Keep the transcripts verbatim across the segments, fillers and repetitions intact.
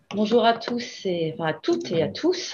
Bonjour à tous et enfin, à toutes et à tous.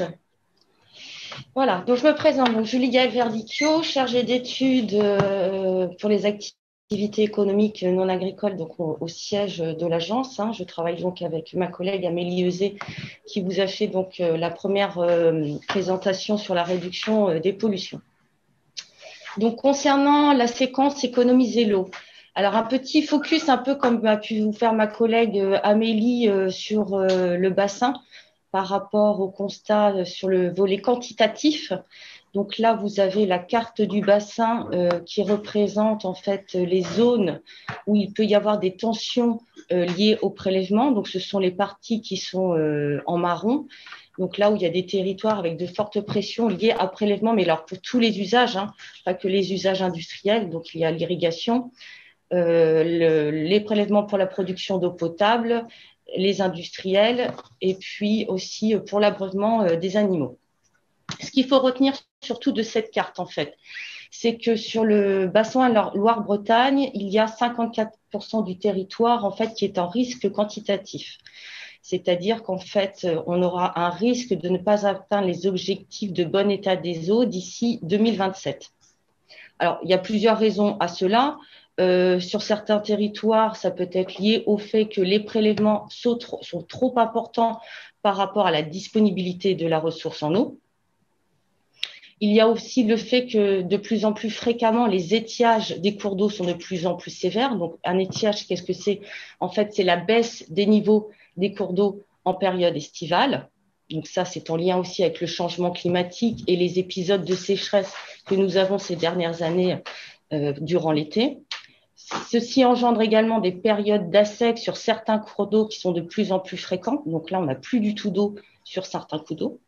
Voilà, donc je me présente. Donc, Julie Gaël Verdicchio, chargée d'études euh, pour les activités économiques non agricoles, donc au, au siège de l'agence. Hein. Je travaille donc avec ma collègue Amélie Euzet, qui vous a fait donc euh, la première euh, présentation sur la réduction euh, des pollutions. Donc, concernant la séquence économiser l'eau. Alors, un petit focus, un peu comme a pu vous faire ma collègue euh, Amélie euh, sur euh, le bassin par rapport au constat sur le volet quantitatif. Donc là, vous avez la carte du bassin euh, qui représente en fait les zones où il peut y avoir des tensions euh, liées au prélèvement. Donc ce sont les parties qui sont euh, en marron. Donc là où il y a des territoires avec de fortes pressions liées à prélèvement, mais alors pour tous les usages, hein, pas que les usages industriels. Donc il y a l'irrigation, euh, le, les prélèvements pour la production d'eau potable, les industriels et puis aussi pour l'abreuvement euh, des animaux. Ce qu'il faut retenir surtout de cette carte, en fait, c'est que sur le bassin Loire-Bretagne, il y a cinquante-quatre pour cent du territoire en fait qui est en risque quantitatif. C'est-à-dire qu'en fait, on aura un risque de ne pas atteindre les objectifs de bon état des eaux d'ici deux mille vingt-sept. Alors, il y a plusieurs raisons à cela. Euh, sur certains territoires, ça peut être lié au fait que les prélèvements sont trop, sont trop importants par rapport à la disponibilité de la ressource en eau. Il y a aussi le fait que de plus en plus fréquemment, les étiages des cours d'eau sont de plus en plus sévères. Donc, un étiage, qu'est-ce que c'est? En fait, c'est la baisse des niveaux des cours d'eau en période estivale. Donc ça, c'est en lien aussi avec le changement climatique et les épisodes de sécheresse que nous avons ces dernières années euh, durant l'été. Ceci engendre également des périodes d'assec sur certains cours d'eau qui sont de plus en plus fréquents. Donc là, on n'a plus du tout d'eau sur certains cours d'eau.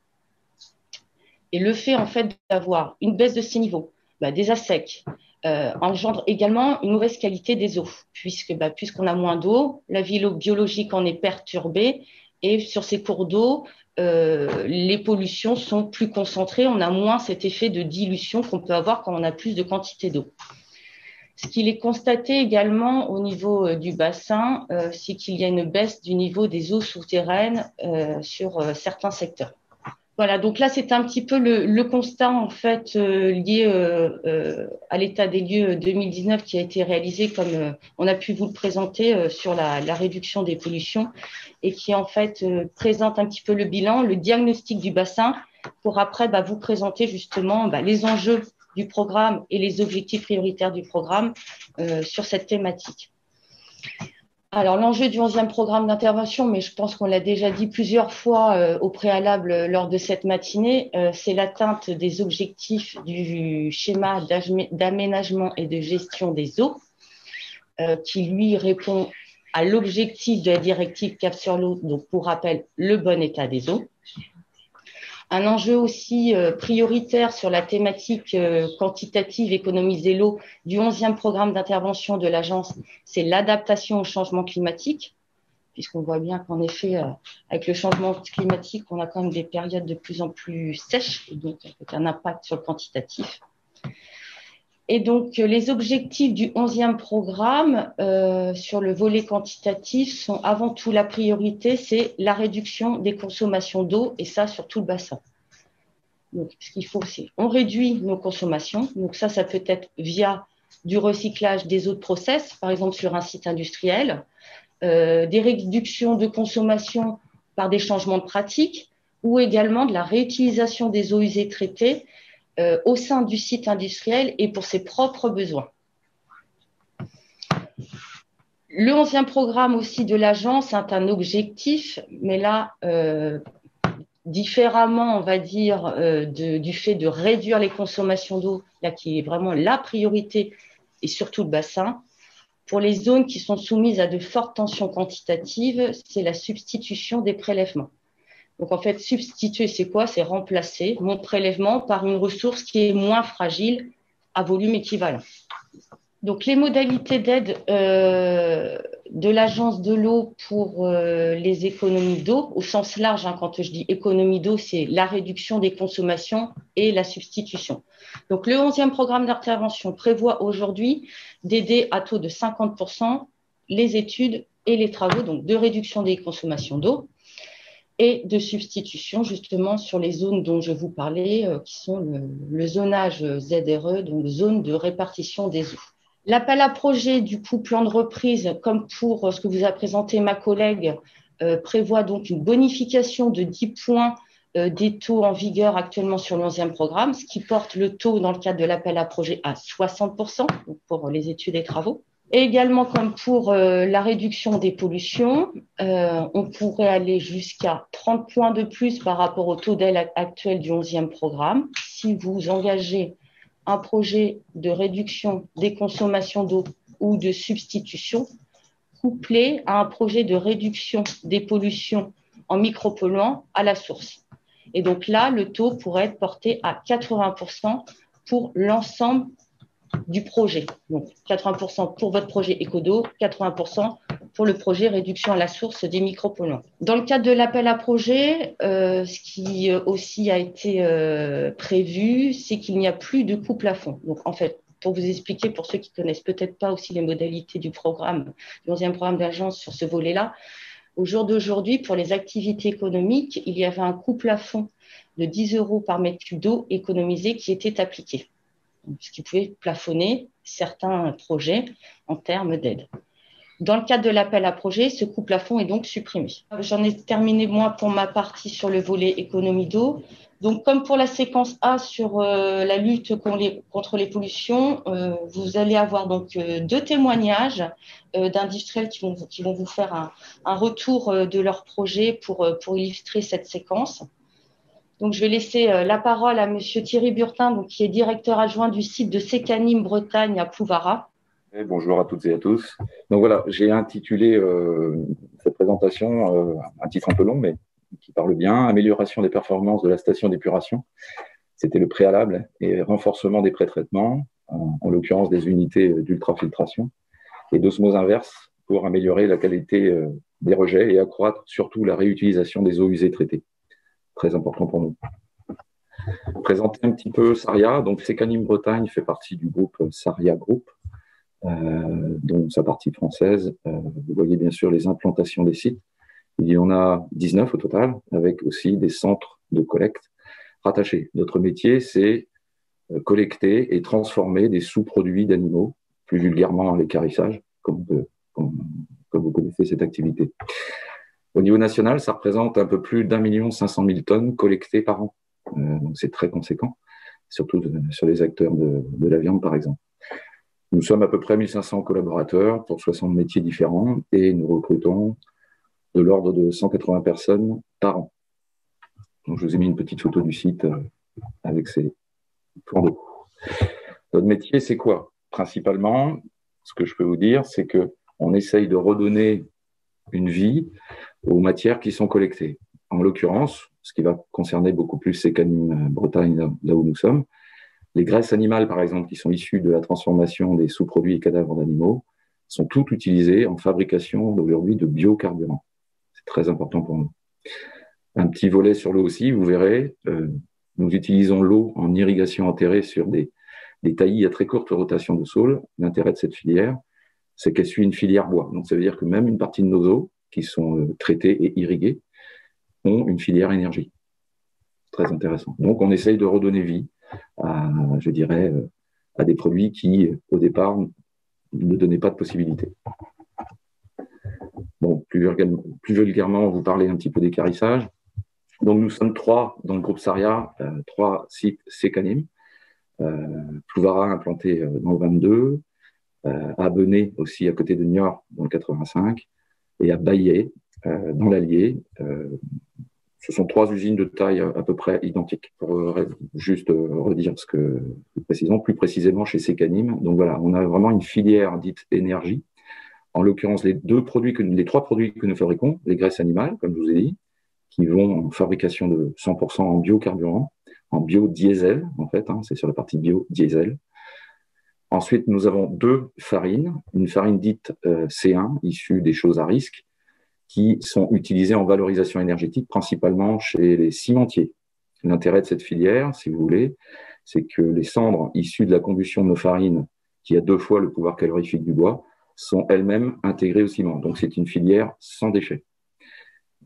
Et le fait, en fait, d'avoir une baisse de ces niveaux, bah, des assecs, euh, engendre également une mauvaise qualité des eaux, puisque, bah, puisqu'on a moins d'eau, la vie biologique en est perturbée, et sur ces cours d'eau, euh, les pollutions sont plus concentrées, on a moins cet effet de dilution qu'on peut avoir quand on a plus de quantité d'eau. Ce qu'il est constaté également au niveau euh, du bassin, euh, c'est qu'il y a une baisse du niveau des eaux souterraines euh, sur euh, certains secteurs. Voilà, donc là, c'est un petit peu le, le constat en fait euh, lié euh, euh, à l'état des lieux deux mille dix-neuf qui a été réalisé, comme euh, on a pu vous le présenter, euh, sur la, la réduction des pollutions et qui en fait euh, présente un petit peu le bilan, le diagnostic du bassin pour après bah, vous présenter justement bah, les enjeux du programme et les objectifs prioritaires du programme euh, sur cette thématique. Alors, l'enjeu du onzième programme d'intervention, mais je pense qu'on l'a déjà dit plusieurs fois euh, au préalable euh, lors de cette matinée, euh, c'est l'atteinte des objectifs du schéma d'aménagement et de gestion des eaux, euh, qui lui répond à l'objectif de la directive Cap sur l'eau, donc pour rappel, le bon état des eaux. Un enjeu aussi euh, prioritaire sur la thématique euh, quantitative économiser l'eau du onzième programme d'intervention de l'agence, c'est l'adaptation au changement climatique, puisqu'on voit bien qu'en effet, euh, avec le changement climatique, on a quand même des périodes de plus en plus sèches, et donc avec un impact sur le quantitatif. Et donc, les objectifs du onzième programme euh, sur le volet quantitatif sont avant tout la priorité, c'est la réduction des consommations d'eau, et ça sur tout le bassin. Donc, ce qu'il faut, c'est on réduit nos consommations. Donc ça, ça peut être via du recyclage des eaux de process, par exemple sur un site industriel, euh, des réductions de consommation par des changements de pratiques, ou également de la réutilisation des eaux usées traitées euh, au sein du site industriel et pour ses propres besoins. Le onzième programme aussi de l'agence a un objectif, mais là, euh, différemment, on va dire, euh, de, du fait de réduire les consommations d'eau, là qui est vraiment la priorité, et surtout le bassin. Pour les zones qui sont soumises à de fortes tensions quantitatives, c'est la substitution des prélèvements. Donc en fait, substituer, c'est quoi? C'est remplacer mon prélèvement par une ressource qui est moins fragile à volume équivalent. Donc les modalités d'aide euh, de l'agence de l'eau pour euh, les économies d'eau, au sens large, hein, quand je dis économie d'eau, c'est la réduction des consommations et la substitution. Donc le onzième programme d'intervention prévoit aujourd'hui d'aider à taux de cinquante pour cent les études et les travaux donc de réduction des consommations d'eau. et de substitution justement sur les zones dont je vous parlais, euh, qui sont le, le zonage Z R E, donc zone de répartition des eaux. L'appel à projet du coup plan de reprise, comme pour ce que vous a présenté ma collègue, euh, prévoit donc une bonification de dix points euh, des taux en vigueur actuellement sur l'onzième programme, ce qui porte le taux dans le cadre de l'appel à projet à soixante pour cent pour les études et travaux. Et également, comme pour euh, la réduction des pollutions, euh, on pourrait aller jusqu'à trente points de plus par rapport au taux d'aide actuel du onzième programme si vous engagez un projet de réduction des consommations d'eau ou de substitution couplé à un projet de réduction des pollutions en micropolluants à la source. Et donc là, le taux pourrait être porté à quatre-vingts pour cent pour l'ensemble du projet. Donc quatre-vingts pour cent pour votre projet éco-d'eau, quatre-vingts pour cent pour le projet réduction à la source des micropolluants. Dans le cadre de l'appel à projet, euh, ce qui aussi a été euh, prévu, c'est qu'il n'y a plus de coût plafond. Donc en fait, pour vous expliquer, pour ceux qui ne connaissent peut-être pas aussi les modalités du programme, du onzième programme d'agence sur ce volet-là, au jour d'aujourd'hui, pour les activités économiques, il y avait un coût plafond de dix euros par mètre cube d'eau économisé qui était appliqué, ce qui pouvait plafonner certains projets en termes d'aide. Dans le cadre de l'appel à projet, ce coût plafond est donc supprimé. J'en ai terminé moi pour ma partie sur le volet économie d'eau. Donc, comme pour la séquence A sur euh, la lutte contre les, contre les pollutions, euh, vous allez avoir donc euh, deux témoignages euh, d'industriels qui vont, qui vont vous faire un, un retour euh, de leur projet pour, euh, pour illustrer cette séquence. Donc, je vais laisser euh, la parole à Monsieur Thierry Burtin, donc, qui est directeur adjoint du site de Sécanim Bretagne à Plouvara. Et bonjour à toutes et à tous. Donc voilà, j'ai intitulé euh, cette présentation, euh, un titre un peu long, mais qui parle bien, amélioration des performances de la station d'épuration. C'était le préalable, et renforcement des pré-traitements, en, en l'occurrence des unités d'ultrafiltration, et d'osmose inverse pour améliorer la qualité euh, des rejets et accroître surtout la réutilisation des eaux usées traitées. Très important pour nous. Présenter un petit peu Saria. Donc Sécanim Bretagne fait partie du groupe Saria Group, euh, dont sa partie française. Euh, vous voyez bien sûr les implantations des sites. Il y en a dix-neuf au total, avec aussi des centres de collecte rattachés. Notre métier, c'est collecter et transformer des sous-produits d'animaux, plus vulgairement l'équarrissage, comme, comme, comme vous connaissez cette activité. Au niveau national, ça représente un peu plus d'un million cinq cent mille tonnes collectées par an. Euh, donc c'est très conséquent, surtout de, sur les acteurs de, de la viande, par exemple. Nous sommes à peu près mille cinq cents collaborateurs pour soixante métiers différents et nous recrutons de l'ordre de cent quatre-vingts personnes par an. Donc, je vous ai mis une petite photo du site avec ces plans d'eau. Notre métier, c'est quoi? Principalement, ce que je peux vous dire, c'est qu'on essaye de redonner une vie aux matières qui sont collectées. En l'occurrence, ce qui va concerner beaucoup plus Sécanim Bretagne, là où nous sommes, les graisses animales, par exemple, qui sont issues de la transformation des sous-produits et cadavres d'animaux, sont toutes utilisées en fabrication aujourd'hui de biocarburants. C'est très important pour nous. Un petit volet sur l'eau aussi, vous verrez, euh, nous utilisons l'eau en irrigation enterrée sur des, des taillis à très courte rotation de sol. L'intérêt de cette filière, c'est qu'elle suit une filière bois. Donc ça veut dire que même une partie de nos eaux, qui sont euh, traitées et irriguées, ont une filière énergie. Très intéressant. Donc on essaye de redonner vie à, je dirais, à des produits qui, au départ, ne donnaient pas de possibilité. Bon, plus vulgairement, plus vulgairement, on vous parlait un petit peu d'équarrissage. Donc nous sommes trois dans le groupe Saria, euh, trois sites Sécanim. Euh, Plouvara implanté euh, dans le vingt-deux, euh, à Benay aussi à côté de Niort dans le quatre-vingt-cinq, et à Baillet euh, dans l'Allier. Euh, Ce sont trois usines de taille à peu près identiques. Pour euh, juste euh, redire ce que nous précisons, plus précisément chez Sécanim. Donc voilà, on a vraiment une filière dite énergie. En l'occurrence, les deux produits que, les trois produits que nous fabriquons, les graisses animales, comme je vous ai dit, qui vont en fabrication de cent pour cent en biocarburant, en biodiesel, en fait, hein, c'est sur la partie biodiesel. Ensuite, nous avons deux farines, une farine dite euh, C un, issue des choses à risque, qui sont utilisés en valorisation énergétique, principalement chez les cimentiers. L'intérêt de cette filière, si vous voulez, c'est que les cendres issues de la combustion de nos farines, qui a deux fois le pouvoir calorifique du bois, sont elles-mêmes intégrées au ciment. Donc c'est une filière sans déchets.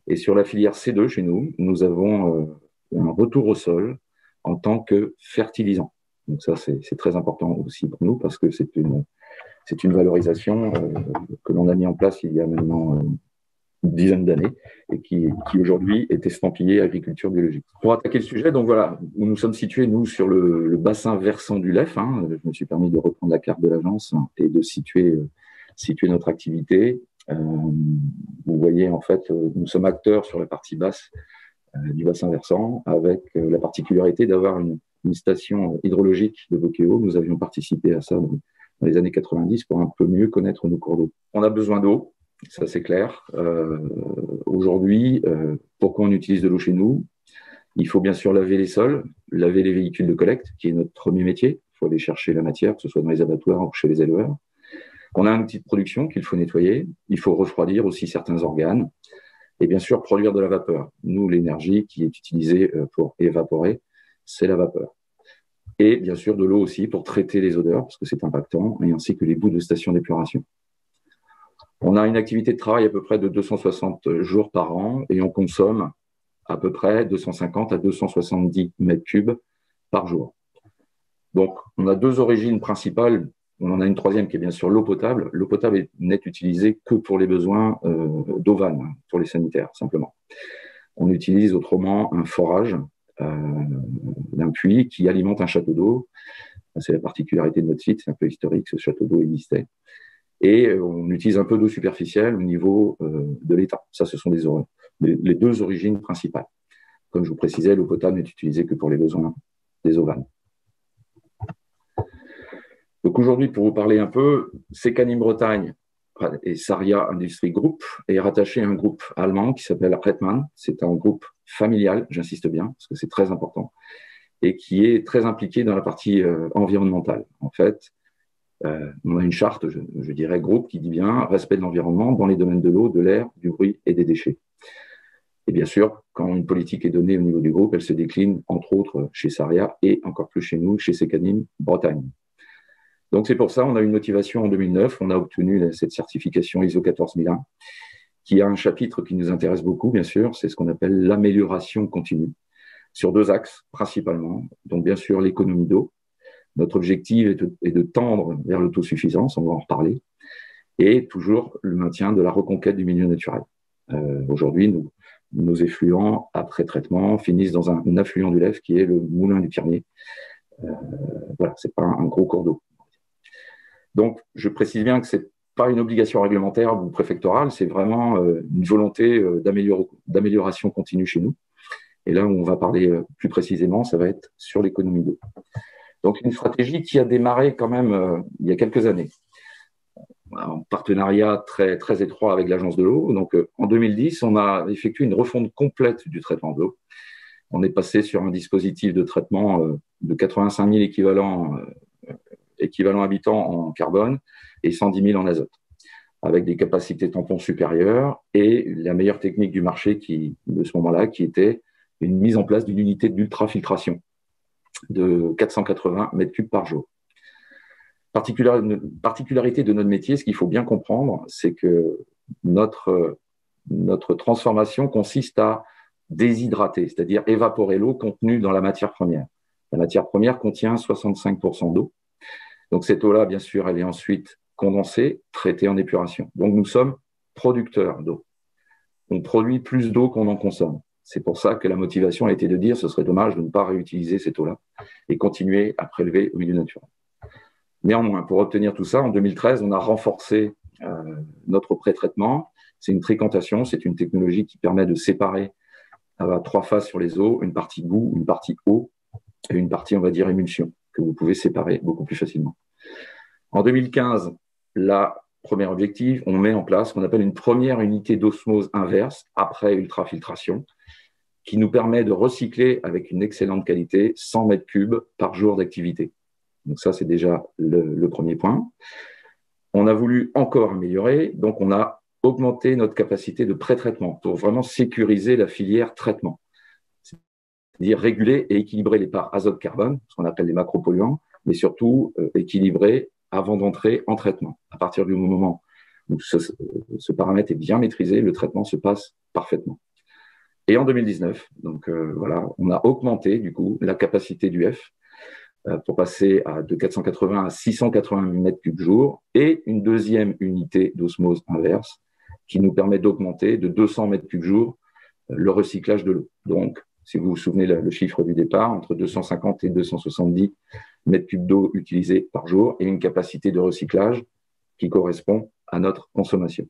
Et sur la filière C deux chez nous, nous avons euh, un retour au sol en tant que fertilisant. Donc ça, c'est très important aussi pour nous parce que c'est une, c'est une valorisation euh, que l'on a mis en place il y a maintenant euh, une dizaine d'années et qui, qui aujourd'hui est estampillée agriculture biologique. Pour attaquer le sujet, donc voilà, où nous sommes situés, nous, sur le, le bassin versant du Lef. Hein, je me suis permis de reprendre la carte de l'agence hein, et de situer, euh, situer notre activité. Euh, vous voyez, en fait, euh, nous sommes acteurs sur la partie basse euh, du bassin versant avec euh, la particularité d'avoir une, une station hydrologique de Bockéo. Nous avions participé à ça dans, dans les années quatre-vingt-dix pour un peu mieux connaître nos cours d'eau. On a besoin d'eau. Ça, c'est clair. Euh, Aujourd'hui, euh, pourquoi on utilise de l'eau chez nous? Il faut bien sûr laver les sols, laver les véhicules de collecte, qui est notre premier métier. Il faut aller chercher la matière, que ce soit dans les abattoirs ou chez les éleveurs. On a un outil de production qu'il faut nettoyer. Il faut refroidir aussi certains organes. Et bien sûr, produire de la vapeur. Nous, l'énergie qui est utilisée pour évaporer, c'est la vapeur. Et bien sûr, de l'eau aussi pour traiter les odeurs, parce que c'est impactant, et ainsi que les boues de station d'épuration. On a une activité de travail à peu près de deux cent soixante jours par an et on consomme à peu près deux cent cinquante à deux cent soixante-dix mètres cubes par jour. Donc, on a deux origines principales. On en a une troisième qui est bien sûr l'eau potable. L'eau potable n'est utilisée que pour les besoins euh, d'eau vanne, pour les sanitaires, simplement. On utilise autrement un forage euh, d'un puits qui alimente un château d'eau. C'est la particularité de notre site, c'est un peu historique, ce château d'eau existait. Et on utilise un peu d'eau superficielle au niveau euh, de l'état. Ça, ce sont des les, les deux origines principales. Comme je vous précisais, l'eau potable n'est utilisée que pour les besoins des eaux vannes. Donc aujourd'hui, pour vous parler un peu, Sécanim Bretagne et Saria Industrie Group est rattaché à un groupe allemand qui s'appelle Rettmann. C'est un groupe familial, j'insiste bien, parce que c'est très important, et qui est très impliqué dans la partie euh, environnementale. En fait, Euh, on a une charte, je, je dirais, groupe qui dit bien respect de l'environnement dans les domaines de l'eau, de l'air, du bruit et des déchets. Et bien sûr, quand une politique est donnée au niveau du groupe, elle se décline, entre autres, chez Saria et encore plus chez nous, chez Sécanim Bretagne. Donc c'est pour ça on a une motivation en deux mille neuf, on a obtenu cette certification I S O quatorze mille un, qui a un chapitre qui nous intéresse beaucoup, bien sûr, c'est ce qu'on appelle l'amélioration continue, sur deux axes principalement. Donc bien sûr l'économie d'eau. Notre objectif est de, est de tendre vers l'autosuffisance, on va en reparler, et toujours le maintien de la reconquête du milieu naturel. Euh, Aujourd'hui, nous, nos effluents, après traitement, finissent dans un, un affluent du Lef qui est le moulin du Pirnier. Euh, voilà, c'est pas un, un gros cours d'eau. Donc, je précise bien que c'est pas une obligation réglementaire ou préfectorale, c'est vraiment euh, une volonté euh, d'amélioration continue chez nous. Et là où on va parler euh, plus précisément, ça va être sur l'économie d'eau. Donc, une stratégie qui a démarré quand même euh, il y a quelques années, en partenariat très, très étroit avec l'Agence de l'eau. Donc, euh, en deux mille dix, on a effectué une refonte complète du traitement de l'eau. On est passé sur un dispositif de traitement euh, de quatre-vingt-cinq mille équivalents, euh, équivalents habitants en carbone et cent dix mille en azote, avec des capacités tampons supérieures et la meilleure technique du marché qui, de ce moment-là, qui était une mise en place d'une unité d'ultrafiltration de quatre cent quatre-vingts mètres cubes par jour. Particularité de notre métier, ce qu'il faut bien comprendre, c'est que notre, notre transformation consiste à déshydrater, c'est-à-dire évaporer l'eau contenue dans la matière première. La matière première contient soixante-cinq pour cent d'eau. Donc cette eau-là, bien sûr, elle est ensuite condensée, traitée en épuration. Donc nous sommes producteurs d'eau. On produit plus d'eau qu'on en consomme. C'est pour ça que la motivation a été de dire que ce serait dommage de ne pas réutiliser cette eau-là et continuer à prélever au milieu naturel. Néanmoins, pour obtenir tout ça, en deux mille treize, on a renforcé euh, notre pré-traitement. C'est une tricantation, c'est une technologie qui permet de séparer à trois phases sur les eaux, une partie goût, une partie eau et une partie, on va dire, émulsion, que vous pouvez séparer beaucoup plus facilement. En deux mille quinze, la premier objectif, on met en place ce qu'on appelle une première unité d'osmose inverse après ultrafiltration, qui nous permet de recycler avec une excellente qualité cent mètres cubes par jour d'activité. Donc ça, c'est déjà le, le premier point. On a voulu encore améliorer, donc on a augmenté notre capacité de pré-traitement pour vraiment sécuriser la filière traitement, c'est-à-dire réguler et équilibrer les parts azote-carbone, ce qu'on appelle les macropolluants, mais surtout euh, équilibrer avant d'entrer en traitement. À partir du moment où ce, ce paramètre est bien maîtrisé, le traitement se passe parfaitement. Et en deux mille dix-neuf, donc euh, voilà, on a augmenté du coup la capacité du F euh, pour passer à, de quatre cent quatre-vingts à six cent quatre-vingts mètres cubes jour et une deuxième unité d'osmose inverse qui nous permet d'augmenter de deux cents mètres cubes jour euh, le recyclage de l'eau. Donc, si vous vous souvenez le, le chiffre du départ, entre deux cent cinquante et deux cent soixante-dix mètres cubes d'eau utilisés par jour et une capacité de recyclage qui correspond à notre consommation.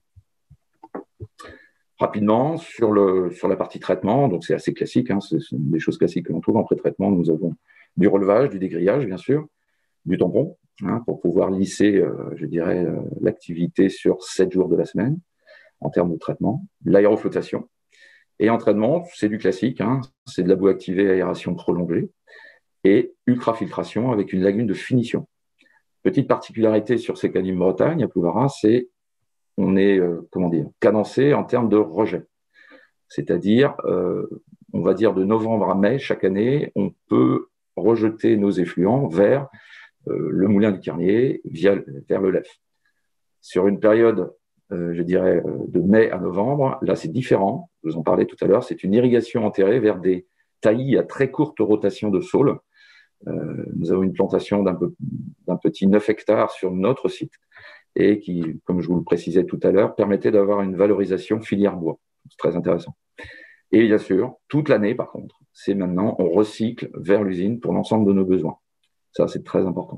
Rapidement, sur, le, sur la partie traitement, donc c'est assez classique, hein, c'est des choses classiques que l'on trouve en pré-traitement. Nous avons du relevage, du dégrillage, bien sûr, du tampon, hein, pour pouvoir lisser, euh, je dirais, euh, l'activité sur sept jours de la semaine, en termes de traitement, l'aéroflottation. Et en traitement, c'est du classique, hein, c'est de la boue activée à aération prolongée et ultrafiltration avec une lagune de finition. Petite particularité sur ces calimes Bretagne, à Plouvara, c'est on est, euh, comment dire, cadencé en termes de rejet. C'est-à-dire, euh, on va dire de novembre à mai, chaque année, on peut rejeter nos effluents vers euh, le moulin du Carnier, via, vers le Lef. Sur une période, euh, je dirais, de mai à novembre, là, c'est différent. Je vous en parlais tout à l'heure. C'est une irrigation enterrée vers des taillis à très courte rotation de saules. Euh, nous avons une plantation d'un peu, d'un petit neuf hectares sur notre site et qui, comme je vous le précisais tout à l'heure, permettait d'avoir une valorisation filière bois. C'est très intéressant. Et bien sûr, toute l'année, par contre, c'est maintenant, on recycle vers l'usine pour l'ensemble de nos besoins. Ça, c'est très important.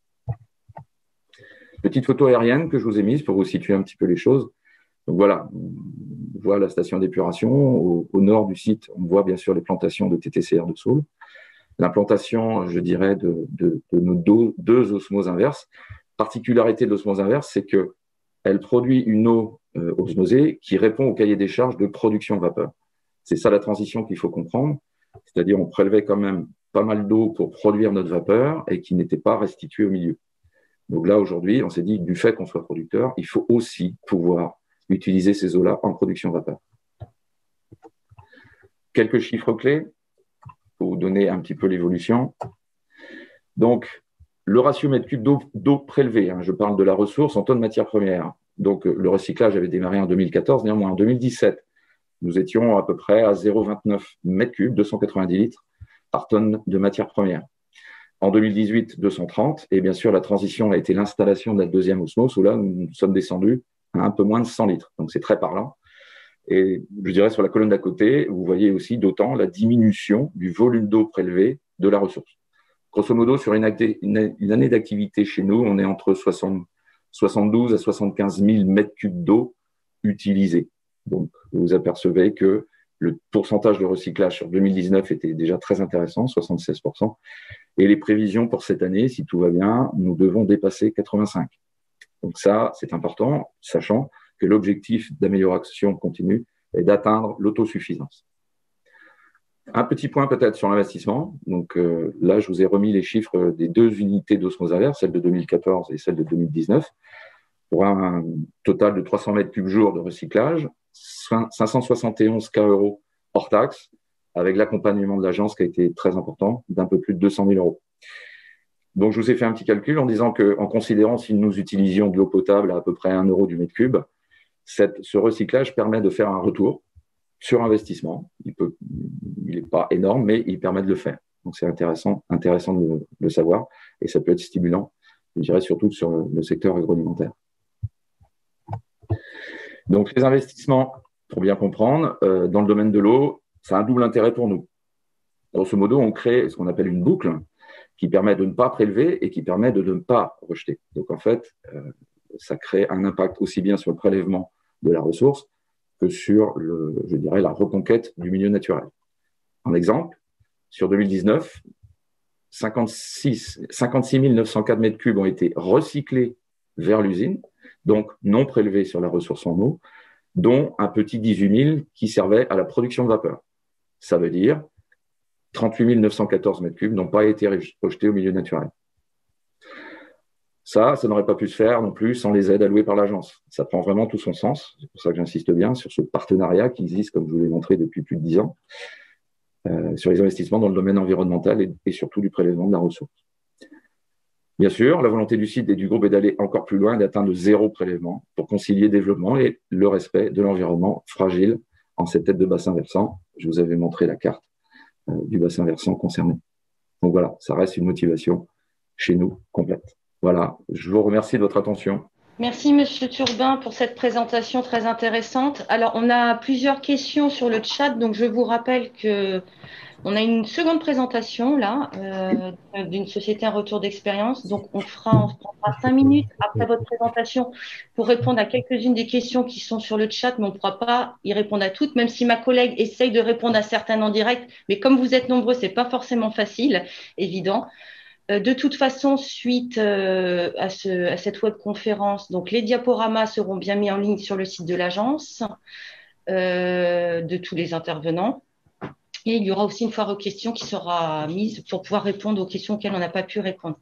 Petite photo aérienne que je vous ai mise pour vous situer un petit peu les choses. Donc voilà, on voit la station d'épuration. Au, au nord du site, on voit bien sûr les plantations de T T C R de Saules. L'implantation, je dirais, de, de, de nos deux, deux osmoses inverses. Particularité de l'osmose inverse, c'est qu'elle produit une eau euh, osmosée qui répond au cahier des charges de production vapeur. C'est ça la transition qu'il faut comprendre. C'est-à-dire on prélevait quand même pas mal d'eau pour produire notre vapeur et qui n'était pas restituée au milieu. Donc là, aujourd'hui, on s'est dit, du fait qu'on soit producteur, il faut aussi pouvoir utiliser ces eaux-là en production vapeur. Quelques chiffres clés pour vous donner un petit peu l'évolution. Donc, le ratio mètre cube d'eau prélevée, hein, je parle de la ressource en tonnes de matière première. Donc, le recyclage avait démarré en deux mille quatorze, néanmoins en deux mille dix-sept, nous étions à peu près à zéro virgule vingt-neuf mètres cubes, deux cent quatre-vingt-dix litres par tonne de matière première. En deux mille dix-huit, deux cent trente, et bien sûr, la transition a été l'installation de la deuxième osmose, où là, nous sommes descendus à un peu moins de cent litres. Donc, c'est très parlant. Et je dirais, sur la colonne d'à côté, vous voyez aussi d'autant la diminution du volume d'eau prélevé de la ressource. Grosso modo, sur une, une, une année d'activité chez nous, on est entre soixante, soixante-douze à soixante-quinze mille mètres cubes d'eau utilisés. Donc, vous apercevez que le pourcentage de recyclage sur deux mille dix-neuf était déjà très intéressant, soixante-seize pour cent. Et les prévisions pour cette année, si tout va bien, nous devons dépasser quatre-vingt-cinq. Donc ça, c'est important, sachant que l'objectif d'amélioration continue est d'atteindre l'autosuffisance. Un petit point peut-être sur l'investissement. Donc euh, là, je vous ai remis les chiffres des deux unités d'osmose inverse, celle de deux mille quatorze et celle de deux mille dix-neuf, pour un total de trois cents mètres cubes jour de recyclage, cinq cent soixante et onze K euros hors taxe, avec l'accompagnement de l'agence qui a été très important, d'un peu plus de deux cent mille euros. Donc, je vous ai fait un petit calcul en disant qu'en considérant si nous utilisions de l'eau potable à à peu près un euro du mètre cube, cette, ce recyclage permet de faire un retour sur investissement. Il peut, il n'est pas énorme, mais il permet de le faire. Donc, c'est intéressant, intéressant de le, de le savoir et ça peut être stimulant, je dirais surtout sur le, le secteur agroalimentaire. Donc, les investissements, pour bien comprendre, euh, dans le domaine de l'eau, ça a un double intérêt pour nous. Grosso modo, on crée ce qu'on appelle une boucle qui permet de ne pas prélever et qui permet de ne pas rejeter. Donc, en fait, euh, ça crée un impact aussi bien sur le prélèvement de la ressource que sur, le, je dirais, la reconquête du milieu naturel. En exemple, sur deux mille dix-neuf, cinquante-six mille neuf cent quatre mètres cubes ont été recyclés vers l'usine, donc non prélevés sur la ressource en eau, dont un petit dix-huit mille qui servait à la production de vapeur. Ça veut dire trente-huit mille neuf cent quatorze mètres cubes n'ont pas été rejetés au milieu naturel. Ça, ça n'aurait pas pu se faire non plus sans les aides allouées par l'agence. Ça prend vraiment tout son sens. C'est pour ça que j'insiste bien sur ce partenariat qui existe, comme je vous l'ai montré depuis plus de dix ans, euh, sur les investissements dans le domaine environnemental et, et surtout du prélèvement de la ressource. Bien sûr, la volonté du site et du groupe est d'aller encore plus loin et d'atteindre zéro prélèvement pour concilier développement et le respect de l'environnement fragile en cette tête de bassin versant. Je vous avais montré la carte euh, du bassin versant concerné. Donc voilà, ça reste une motivation chez nous complète. Voilà, je vous remercie de votre attention. Merci, Monsieur Turbin, pour cette présentation très intéressante. Alors, on a plusieurs questions sur le chat, donc je vous rappelle que on a une seconde présentation là euh, d'une société en retour d'expérience. Donc, on fera, on prendra cinq minutes après votre présentation pour répondre à quelques-unes des questions qui sont sur le chat, mais on ne pourra pas y répondre à toutes, même si ma collègue essaye de répondre à certaines en direct. Mais comme vous êtes nombreux, c'est pas forcément facile, évident. De toute façon, suite euh, à, ce, à cette webconférence, donc les diaporamas seront bien mis en ligne sur le site de l'agence euh, de tous les intervenants. Et il y aura aussi une foire aux questions qui sera mise pour pouvoir répondre aux questions auxquelles on n'a pas pu répondre.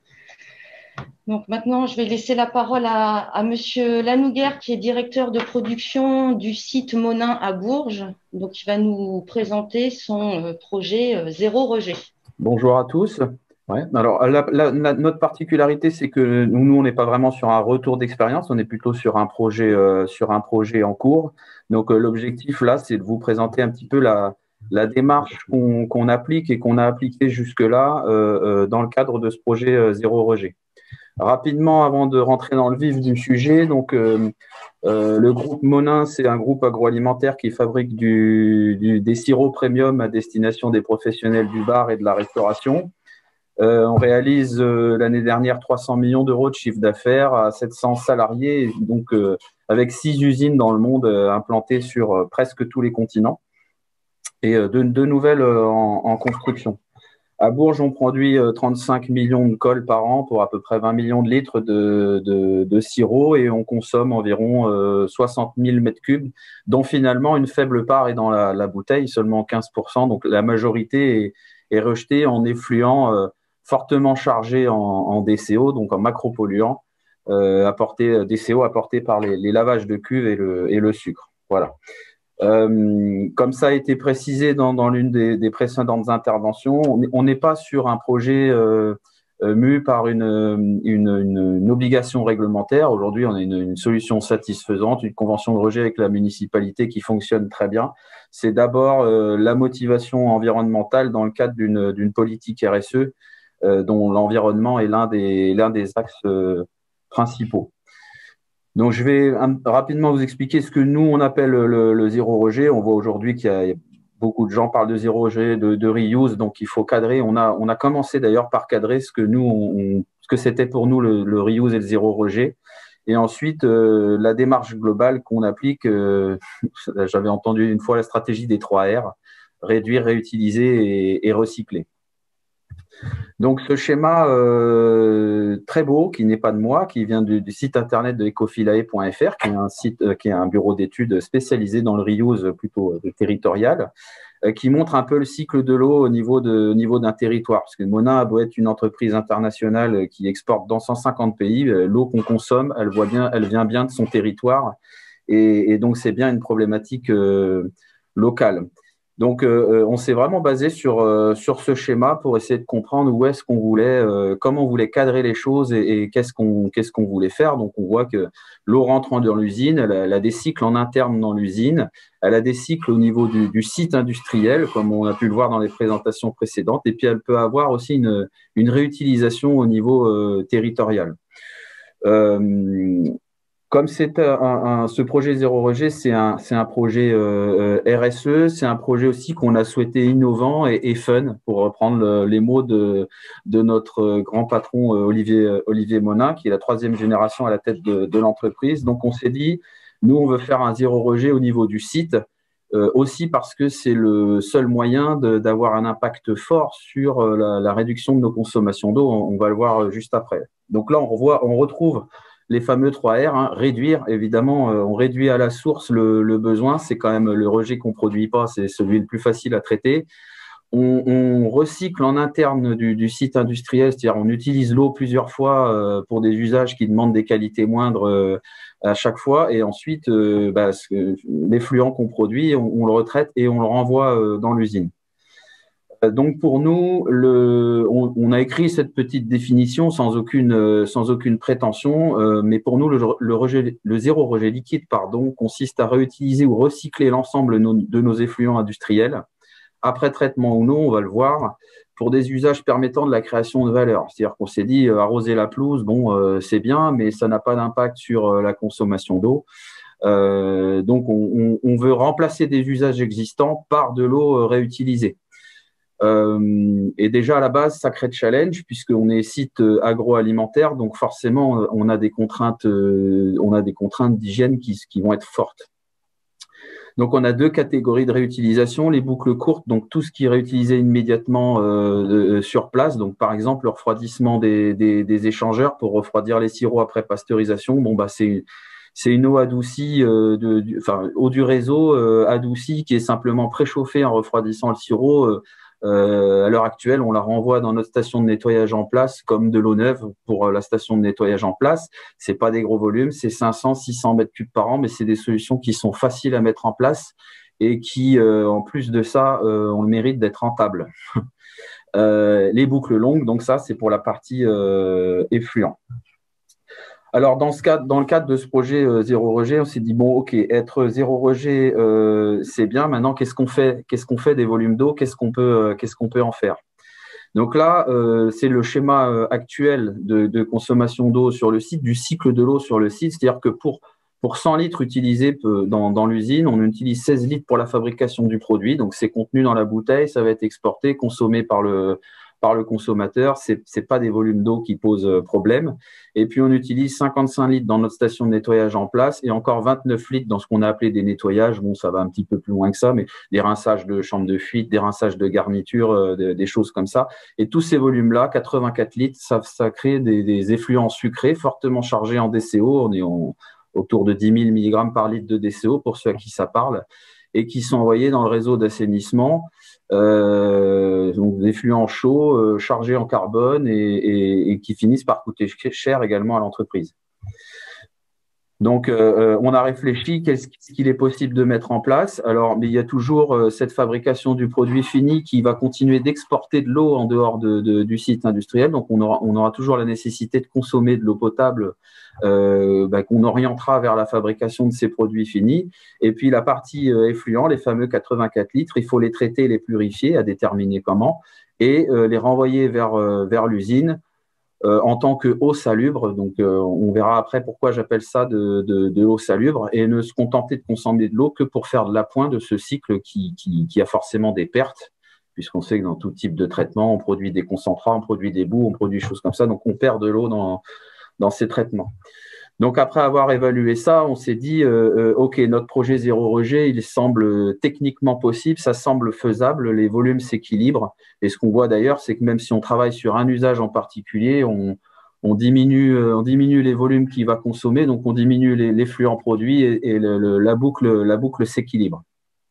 Donc maintenant, je vais laisser la parole à, à Monsieur Lanouguer, qui est directeur de production du site Monin à Bourges. Donc, il va nous présenter son projet euh, Zéro Rejet. Bonjour à tous. Ouais. Alors, la, la, la, notre particularité, c'est que nous, nous on n'est pas vraiment sur un retour d'expérience, on est plutôt sur un projet, euh, sur un projet en cours. Donc, euh, l'objectif là, c'est de vous présenter un petit peu la, la démarche qu'on qu'on applique et qu'on a appliquée jusque-là euh, euh, dans le cadre de ce projet euh, Zéro Rejet. Rapidement, avant de rentrer dans le vif du sujet, donc euh, euh, le groupe Monin, c'est un groupe agroalimentaire qui fabrique du, du, des sirops premium à destination des professionnels du bar et de la restauration. Euh, on réalise euh, l'année dernière trois cents millions d'euros de chiffre d'affaires à sept cents salariés, donc euh, avec six usines dans le monde euh, implantées sur euh, presque tous les continents et euh, deux, deux nouvelles euh, en, en construction. À Bourges, on produit trente-cinq millions de cols par an pour à peu près vingt millions de litres de, de, de sirop et on consomme environ euh, soixante mille mètres cubes, dont finalement une faible part est dans la, la bouteille, seulement quinze pour cent. Donc la majorité est, est rejetée en effluents euh, fortement chargés en, en D C O, donc en macropolluants, euh, apportés, D C O apportés par les, les lavages de cuves et le, et le sucre. Voilà. Euh, comme ça a été précisé dans, dans l'une des, des précédentes interventions, on n'est pas sur un projet euh, euh, mu par une, une, une, une obligation réglementaire. Aujourd'hui, on a une, une solution satisfaisante, une convention de rejet avec la municipalité qui fonctionne très bien. C'est d'abord euh, la motivation environnementale dans le cadre d'une d'une politique R S E euh, dont l'environnement est l'un des, l'un des axes euh, principaux. Donc, je vais un, rapidement vous expliquer ce que nous, on appelle le, le zéro rejet. On voit aujourd'hui qu'il y a beaucoup de gens parlent de zéro rejet, de, de reuse, donc il faut cadrer. On a, on a commencé d'ailleurs par cadrer ce que nous, on, ce que c'était pour nous le, le reuse et le zéro rejet. Et ensuite, euh, la démarche globale qu'on applique, euh, j'avais entendu une fois la stratégie des trois R, réduire, réutiliser et, et recycler. Donc, ce schéma euh, très beau, qui n'est pas de moi, qui vient du, du site internet de ecofilae point F R, qui est un site, euh, qui est un bureau d'études spécialisé dans le reuse plutôt euh, territorial, euh, qui montre un peu le cycle de l'eau au niveau de, au niveau d'un territoire. Parce que Monin a beau être une entreprise internationale qui exporte dans cent cinquante pays, euh, l'eau qu'on consomme, elle voit bien, elle vient bien de son territoire, et, et donc c'est bien une problématique euh, locale. Donc, euh, on s'est vraiment basé sur, euh, sur ce schéma pour essayer de comprendre où est-ce qu'on voulait, euh, comment on voulait cadrer les choses et, et qu'est-ce qu'on qu'est-ce qu'on voulait faire. Donc, on voit que l'eau rentrant dans l'usine, elle, elle a des cycles en interne dans l'usine, elle a des cycles au niveau du, du site industriel, comme on a pu le voir dans les présentations précédentes, et puis elle peut avoir aussi une, une réutilisation au niveau euh, territorial. Euh, Comme c'est un, un, ce projet Zéro Rejet, c'est un, c'est un projet euh, R S E, c'est un projet aussi qu'on a souhaité innovant et, et fun, pour reprendre le, les mots de, de notre grand patron euh, Olivier, Olivier Monin, qui est la troisième génération à la tête de, de l'entreprise. Donc, on s'est dit, nous, on veut faire un Zéro Rejet au niveau du site, euh, aussi parce que c'est le seul moyen d'avoir un impact fort sur euh, la, la réduction de nos consommations d'eau. On, on va le voir juste après. Donc là, on, revoit, on retrouve les fameux trois R, hein, réduire, évidemment, euh, on réduit à la source le, le besoin, c'est quand même le rejet qu'on ne produit pas, c'est celui le plus facile à traiter. On, on recycle en interne du, du site industriel, c'est-à-dire on utilise l'eau plusieurs fois euh, pour des usages qui demandent des qualités moindres euh, à chaque fois, et ensuite, euh, bah, l'effluent qu'on produit, on, on le retraite et on le renvoie euh, dans l'usine. Donc pour nous, le, on, on a écrit cette petite définition sans aucune, sans aucune prétention, euh, mais pour nous, le, le, rejet, le zéro rejet liquide pardon, consiste à réutiliser ou recycler l'ensemble de nos effluents industriels, après traitement ou non, on va le voir, pour des usages permettant de la création de valeur. C'est-à-dire qu'on s'est dit, euh, arroser la pelouse, bon, euh, c'est bien, mais ça n'a pas d'impact sur euh, la consommation d'eau. Euh, donc on, on, on veut remplacer des usages existants par de l'eau euh, réutilisée. Euh, et déjà à la base, sacré challenge puisqu'on est site euh, agroalimentaire, donc forcément on a des contraintes, euh, on a des contraintes d'hygiène qui, qui vont être fortes. Donc on a deux catégories de réutilisation, les boucles courtes, donc tout ce qui est réutilisé immédiatement euh, sur place, donc par exemple le refroidissement des, des, des échangeurs pour refroidir les sirops après pasteurisation. Bon bah c'est c'est une eau adoucie, euh, de, du, enfin eau du réseau euh, adoucie qui est simplement préchauffée en refroidissant le sirop. Euh, Euh, à l'heure actuelle, on la renvoie dans notre station de nettoyage en place comme de l'eau neuve pour la station de nettoyage en place. C'est pas des gros volumes, c'est cinq cents, six cents mètres cubes par an, mais c'est des solutions qui sont faciles à mettre en place et qui, euh, en plus de ça, euh, ont le mérite d'être rentables. euh, les boucles longues, donc ça, c'est pour la partie euh, effluent. Alors, dans, ce cadre, dans le cadre de ce projet euh, zéro rejet, on s'est dit, bon, OK, être zéro rejet, euh, c'est bien. Maintenant, qu'est-ce qu'on fait, qu'est-ce qu'on fait des volumes d'eau? Qu'est-ce qu'on peut, euh, qu'est-ce qu'on peut en faire? Donc là, euh, c'est le schéma euh, actuel de, de consommation d'eau sur le site, du cycle de l'eau sur le site. C'est-à-dire que pour, pour cent litres utilisés dans, dans l'usine, on utilise seize litres pour la fabrication du produit. Donc, c'est contenu dans la bouteille, ça va être exporté, consommé par le par le consommateur, c'est c'est pas des volumes d'eau qui posent problème. Et puis on utilise cinquante-cinq litres dans notre station de nettoyage en place et encore vingt-neuf litres dans ce qu'on a appelé des nettoyages. Bon, ça va un petit peu plus loin que ça, mais des rinçages de chambres de fuite, des rinçages de garniture, euh, des, des choses comme ça. Et tous ces volumes-là, quatre-vingt-quatre litres, ça, ça crée des, des effluents sucrés fortement chargés en D C O. On est en, autour de dix mille milligrammes par litre de D C O pour ceux à qui ça parle, et qui sont envoyés dans le réseau d'assainissement. Euh, donc des effluents chauds, euh, chargés en carbone et, et, et qui finissent par coûter cher également à l'entreprise. Donc, euh, on a réfléchi qu'est-ce qu'il est possible de mettre en place. Alors, mais il y a toujours euh, cette fabrication du produit fini qui va continuer d'exporter de l'eau en dehors de, de, du site industriel. Donc, on aura, on aura toujours la nécessité de consommer de l'eau potable euh, bah, qu'on orientera vers la fabrication de ces produits finis. Et puis, la partie euh, effluent, les fameux quatre-vingt-quatre litres, il faut les traiter, les purifier, à déterminer comment, et euh, les renvoyer vers, euh, vers l'usine. Euh, en tant que eau salubre, donc euh, on verra après pourquoi j'appelle ça de, de, de eau salubre, et ne se contenter de consommer de l'eau que pour faire de l'appoint de ce cycle qui, qui, qui a forcément des pertes, puisqu'on sait que dans tout type de traitement, on produit des concentrats, on produit des boues, on produit des choses comme ça, donc on perd de l'eau dans, dans ces traitements. Donc, après avoir évalué ça, on s'est dit, euh, euh, OK, notre projet zéro rejet, il semble techniquement possible, ça semble faisable, les volumes s'équilibrent. Et ce qu'on voit d'ailleurs, c'est que même si on travaille sur un usage en particulier, on, on, diminue, euh, on diminue les volumes qu'il va consommer, donc on diminue les, les flux en produits et, et le, le, la boucle, la boucle s'équilibre.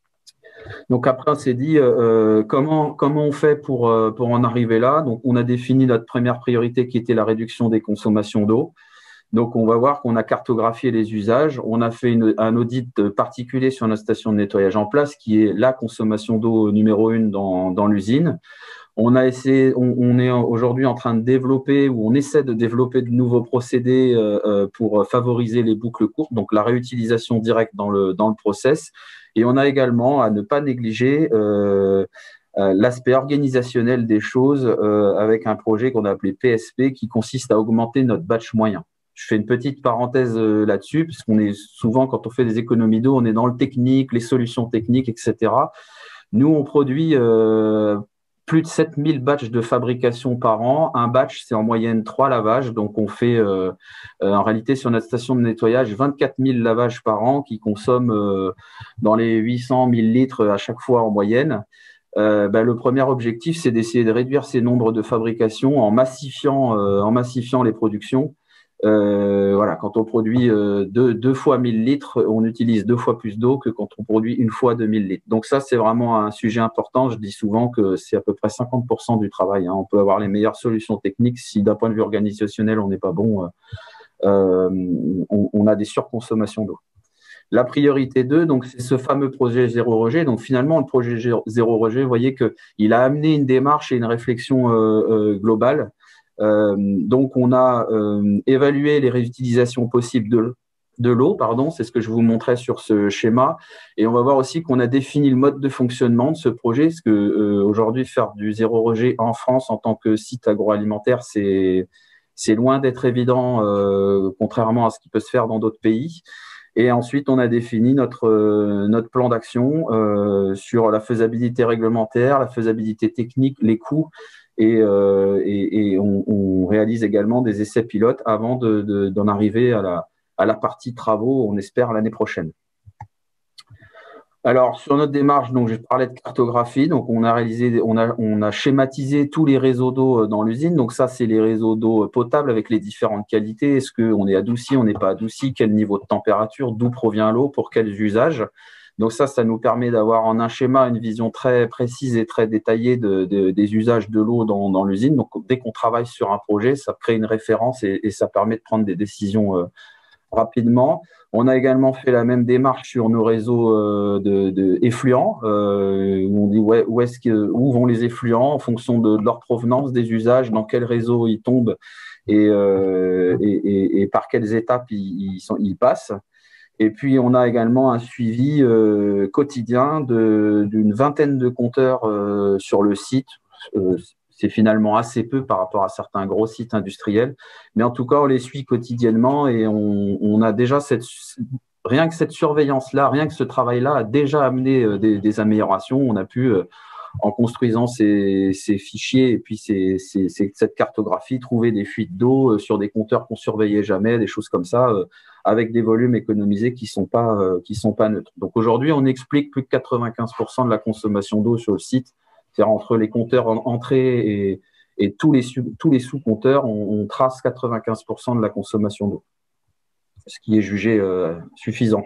Donc après, on s'est dit euh, comment, comment on fait pour, euh, pour en arriver là. Donc, on a défini notre première priorité qui était la réduction des consommations d'eau. Donc, on va voir qu'on a cartographié les usages. On a fait une, un audit particulier sur notre station de nettoyage en place, qui est la consommation d'eau numéro une dans, dans l'usine. On a essayé, on, on est aujourd'hui en train de développer ou on essaie de développer de nouveaux procédés euh, pour favoriser les boucles courtes, donc la réutilisation directe dans le, dans le process. Et on a également à ne pas négliger euh, l'aspect organisationnel des choses euh, avec un projet qu'on a appelé P S P qui consiste à augmenter notre batch moyen. Je fais une petite parenthèse là-dessus, puisqu'on est souvent, quand on fait des économies d'eau, on est dans le technique, les solutions techniques, et cetera. Nous, on produit euh, plus de sept mille batchs de fabrication par an. Un batch, c'est en moyenne trois lavages. Donc, on fait euh, euh, en réalité sur notre station de nettoyage vingt-quatre mille lavages par an qui consomment euh, dans les huit cents mille litres à chaque fois en moyenne. Euh, ben, le premier objectif, c'est d'essayer de réduire ces nombres de fabrication en massifiant, euh, en massifiant les productions. Euh, voilà, quand on produit euh, deux, deux fois mille litres, on utilise deux fois plus d'eau que quand on produit une fois deux mille litres. Donc ça, c'est vraiment un sujet important. Je dis souvent que c'est à peu près cinquante pour cent du travail, hein. On peut avoir les meilleures solutions techniques. Si d'un point de vue organisationnel, on n'est pas bon, euh, on, on a des surconsommations d'eau. La priorité deux, donc c'est ce fameux projet zéro rejet. Donc finalement, le projet zéro rejet, vous voyez qu'il a amené une démarche et une réflexion euh, euh, globale. Euh, donc on a euh, évalué les réutilisations possibles de, de l'eau, pardon, c'est ce que je vous montrais sur ce schéma. Et on va voir aussi qu'on a défini le mode de fonctionnement de ce projet, parce que euh, aujourd'hui, faire du zéro rejet en France en tant que site agroalimentaire, c'est c'est loin d'être évident, euh, contrairement à ce qui peut se faire dans d'autres pays. Et ensuite, on a défini notre, euh, notre plan d'action euh, sur la faisabilité réglementaire, la faisabilité technique, les coûts, et, euh, et, et on, on réalise également des essais pilotes avant de, de, d'en arriver à la, à la partie travaux, on espère, l'année prochaine. Alors, sur notre démarche, donc, je parlais de cartographie. Donc, on a réalisé, on a, on a schématisé tous les réseaux d'eau dans l'usine. Donc, ça, c'est les réseaux d'eau potable avec les différentes qualités. Est-ce qu'on est adouci, on n'est pas adouci? Quel niveau de température? D'où provient l'eau? Pour quels usages? Donc, ça, ça nous permet d'avoir en un schéma une vision très précise et très détaillée de, de, des usages de l'eau dans, dans l'usine. Donc, dès qu'on travaille sur un projet, ça crée une référence et, et ça permet de prendre des décisions euh, rapidement. On a également fait la même démarche sur nos réseaux euh, de, de effluents, euh, où on dit ouais, où, est-ce que, où vont les effluents en fonction de, de leur provenance, des usages, dans quel réseau ils tombent et, euh, et, et, et par quelles étapes ils, ils, sont, ils passent. Et puis, on a également un suivi euh, quotidien de, d'une vingtaine de compteurs euh, sur le site. Euh, c'est finalement assez peu par rapport à certains gros sites industriels. Mais en tout cas, on les suit quotidiennement et on, on a déjà cette… Rien que cette surveillance-là, rien que ce travail-là a déjà amené euh, des, des améliorations. On a pu… Euh, en construisant ces, ces fichiers et puis ces, ces, ces, cette cartographie, trouver des fuites d'eau sur des compteurs qu'on surveillait jamais, des choses comme ça, euh, avec des volumes économisés qui sont pas euh, qui sont pas neutres. Donc aujourd'hui, on explique plus de quatre-vingt-quinze pour cent de la consommation d'eau sur le site, c'est-à-dire entre les compteurs en entrée et, et tous les tous les sous-compteurs, on, on trace quatre-vingt-quinze pour cent de la consommation d'eau, ce qui est jugé euh, suffisant.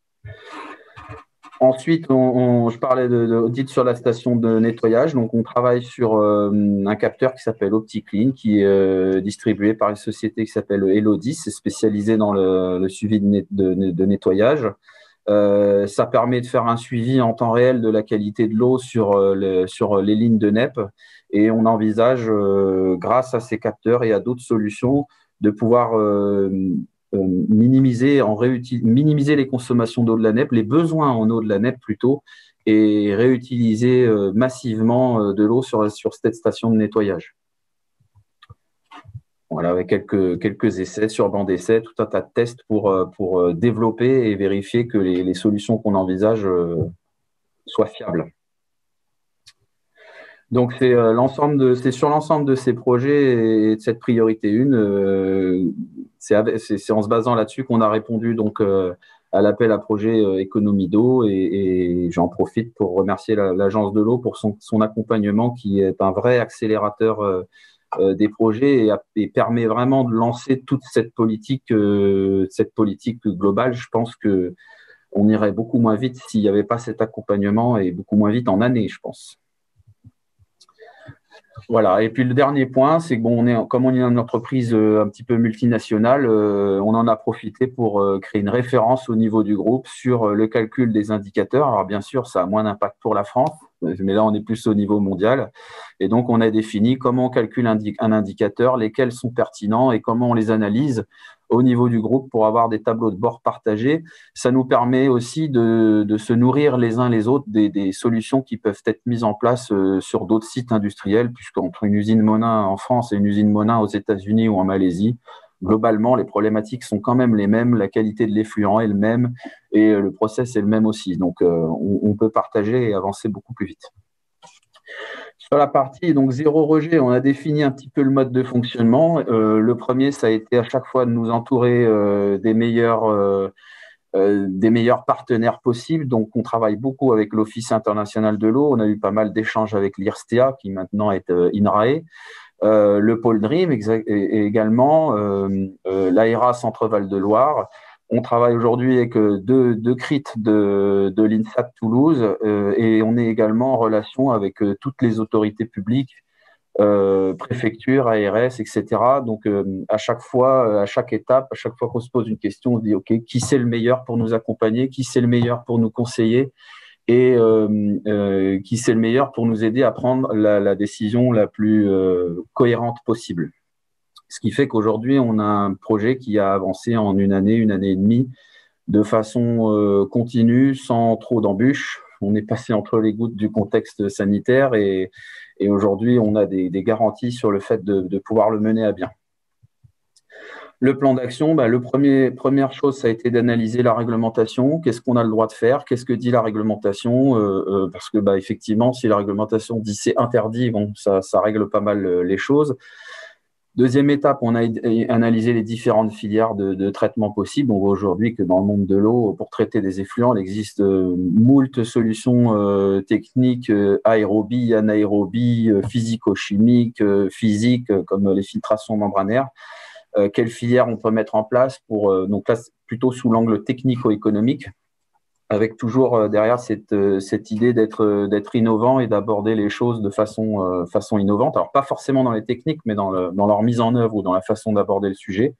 Ensuite, on, on, je parlais d'audit sur la station de nettoyage. Donc, on travaille sur euh, un capteur qui s'appelle OptiClean, qui est euh, distribué par une société qui s'appelle Elodis, c'est spécialisé dans le, le suivi de, net, de, de nettoyage. Euh, ça permet de faire un suivi en temps réel de la qualité de l'eau sur, euh, le, sur les lignes de N E P. Et on envisage, euh, grâce à ces capteurs et à d'autres solutions, de pouvoir… Euh, minimiser, en minimiser les consommations d'eau de la N E P, les besoins en eau de la N E P plutôt, et réutiliser euh, massivement euh, de l'eau sur, sur cette station de nettoyage. Voilà, avec quelques, quelques essais sur banc d'essai, tout un tas de tests pour, pour développer et vérifier que les, les solutions qu'on envisage euh, soient fiables. Donc, c'est euh, l'ensemble de, c'est sur l'ensemble de ces projets et de cette priorité une, euh, c'est en se basant là-dessus qu'on a répondu donc euh, à l'appel à projet euh, économie d'eau et, et j'en profite pour remercier l'Agence de l'eau pour son, son accompagnement qui est un vrai accélérateur euh, euh, des projets et, et permet vraiment de lancer toute cette politique, euh, cette politique globale. Je pense que on irait beaucoup moins vite s'il n'y avait pas cet accompagnement et beaucoup moins vite en année, je pense. Voilà. Et puis le dernier point, c'est que bon, on est, comme on est une entreprise euh, un petit peu multinationale, euh, on en a profité pour euh, créer une référence au niveau du groupe sur euh, le calcul des indicateurs. Alors bien sûr, ça a moins d'impact pour la France, mais là on est plus au niveau mondial. Et donc on a défini comment on calcule un, un indicateur, lesquels sont pertinents et comment on les analyse au niveau du groupe pour avoir des tableaux de bord partagés. Ça nous permet aussi de, de se nourrir les uns les autres des, des solutions qui peuvent être mises en place euh, sur d'autres sites industriels, puisqu'entre une usine Monin en France et une usine Monin aux États-Unis ou en Malaisie, globalement, les problématiques sont quand même les mêmes, la qualité de l'effluent est le même et le process est le même aussi. Donc, euh, on, on peut partager et avancer beaucoup plus vite. Sur la partie donc zéro rejet, on a défini un petit peu le mode de fonctionnement. Euh, le premier, ça a été à chaque fois de nous entourer euh, des meilleurs euh, euh, des meilleurs partenaires possibles. Donc, on travaille beaucoup avec l'Office international de l'eau. On a eu pas mal d'échanges avec l'IRSTEA, qui maintenant est euh, INRAE, euh, le pôle Dream et également euh, euh, l'A E R A Centre-Val de Loire. On travaille aujourd'hui avec deux, deux C R I T de, de l'INSA de Toulouse euh, et on est également en relation avec euh, toutes les autorités publiques euh, préfecture, A R S, et cetera. Donc, euh, à chaque fois, à chaque étape, à chaque fois qu'on se pose une question, on se dit, OK, qui c'est le meilleur pour nous accompagner, qui c'est le meilleur pour nous conseiller et euh, euh, qui c'est le meilleur pour nous aider à prendre la, la décision la plus euh, cohérente possible. Ce qui fait qu'aujourd'hui, on a un projet qui a avancé en une année, une année et demie, de façon euh, continue, sans trop d'embûches. On est passé entre les gouttes du contexte sanitaire et, et aujourd'hui, on a des, des garanties sur le fait de, de pouvoir le mener à bien. Le plan d'action, bah, le premier, première chose, ça a été d'analyser la réglementation. Qu'est-ce qu'on a le droit de faire? Qu'est-ce que dit la réglementation? euh, euh, Parce que, bah, effectivement, si la réglementation dit c'est interdit, bon, ça, ça règle pas mal euh, les choses. Deuxième étape, on a analysé les différentes filières de, de traitement possibles. On voit aujourd'hui que dans le monde de l'eau, pour traiter des effluents, il existe euh, moult solutions euh, techniques, euh, aérobie, anaérobie, euh, physico-chimiques, euh, physiques, euh, comme les filtrations membranaires. Euh, quelle filière on peut mettre en place pour, euh, donc là, plutôt sous l'angle technico-économique, avec toujours euh, derrière cette, euh, cette idée d'être euh, d'être innovant et d'aborder les choses de façon, euh, façon innovante. Alors, pas forcément dans les techniques, mais dans, le, dans leur mise en œuvre ou dans la façon d'aborder le sujet.